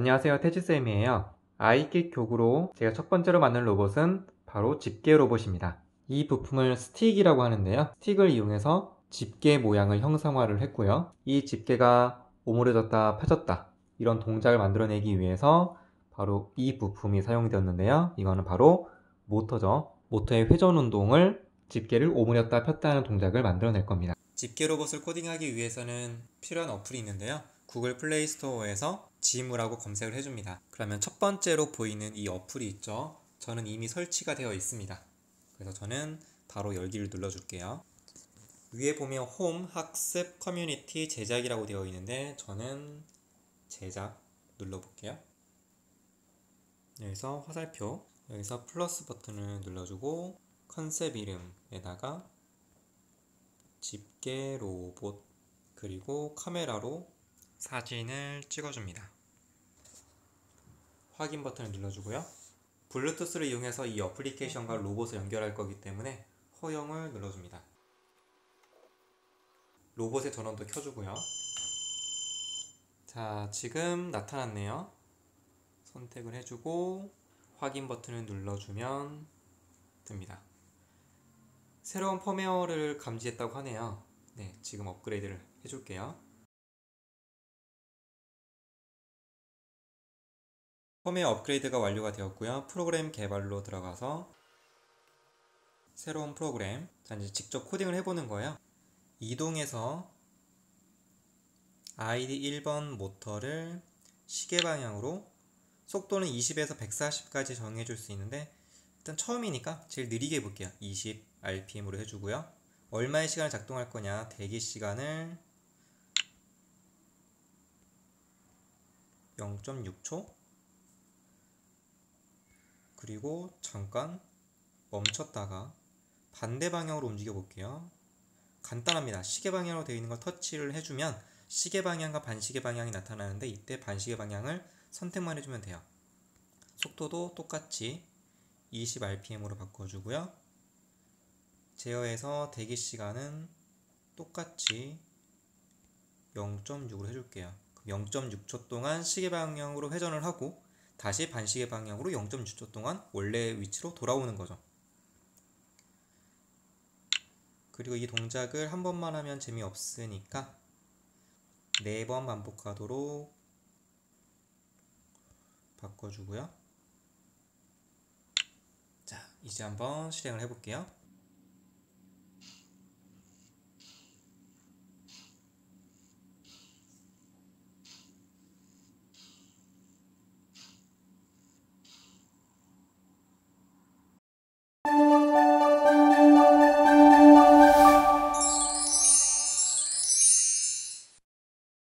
안녕하세요, 태지쌤이에요. 아이킥 교구로 제가 첫 번째로 만든 로봇은 바로 집게 로봇입니다. 이 부품을 스틱이라고 하는데요. 스틱을 이용해서 집게 모양을 형상화를 했고요. 이 집게가 오므려졌다 펴졌다 이런 동작을 만들어내기 위해서 바로 이 부품이 사용되었는데요. 이거는 바로 모터죠. 모터의 회전 운동을 집게를 오므렸다 폈다 하는 동작을 만들어낼 겁니다. 집게 로봇을 코딩하기 위해서는 필요한 어플이 있는데요. 구글 플레이 스토어에서 지무라고 검색을 해줍니다. 그러면 첫 번째로 보이는 이 어플이 있죠. 저는 이미 설치가 되어 있습니다. 그래서 저는 바로 열기를 눌러줄게요. 위에 보면 홈, 학습, 커뮤니티, 제작이라고 되어 있는데 저는 제작 눌러볼게요. 여기서 화살표, 여기서 플러스 버튼을 눌러주고 컨셉 이름에다가 집게 로봇 그리고 카메라로 사진을 찍어줍니다. 확인 버튼을 눌러주고요. 블루투스를 이용해서 이 어플리케이션과 로봇을 연결할 거기 때문에 허용을 눌러줍니다. 로봇의 전원도 켜주고요. 자, 지금 나타났네요. 선택을 해주고 확인 버튼을 눌러주면 됩니다. 새로운 펌웨어를 감지했다고 하네요. 네, 지금 업그레이드를 해줄게요. 펌웨어 업그레이드가 완료가 되었고요. 프로그램 개발로 들어가서 새로운 프로그램, 자 이제 직접 코딩을 해보는 거예요. 이동해서 ID 1번 모터를 시계 방향으로 속도는 20에서 140까지 정해줄 수 있는데 일단 처음이니까 제일 느리게 해볼게요. 20 RPM으로 해주고요. 얼마의 시간을 작동할 거냐, 대기 시간을 0.6초 그리고 잠깐 멈췄다가 반대 방향으로 움직여 볼게요. 간단합니다. 시계 방향으로 되어 있는 걸 터치를 해주면 시계 방향과 반시계 방향이 나타나는데 이때 반시계 방향을 선택만 해주면 돼요. 속도도 똑같이 20rpm으로 바꿔주고요. 제어해서 대기 시간은 똑같이 0.6으로 해줄게요. 0.6초 동안 시계 방향으로 회전을 하고 다시 반시계 방향으로 0.6초 동안 원래 위치로 돌아오는 거죠. 그리고 이 동작을 한 번만 하면 재미없으니까 4번 반복하도록 바꿔주고요. 자, 이제 한번 실행을 해볼게요.